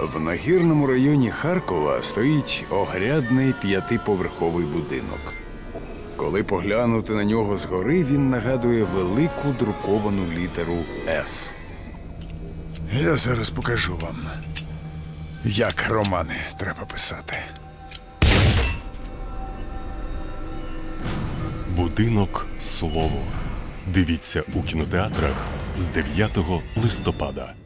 В нагірному районі Харкова стоїть огрядний 5-поверховий будинок. Коли поглянути на нього згори, він нагадує велику друковану літеру «С». Я зараз покажу вам, як романи треба писати. Будинок слово. Дивіться у кінотеатрах з 9 листопада.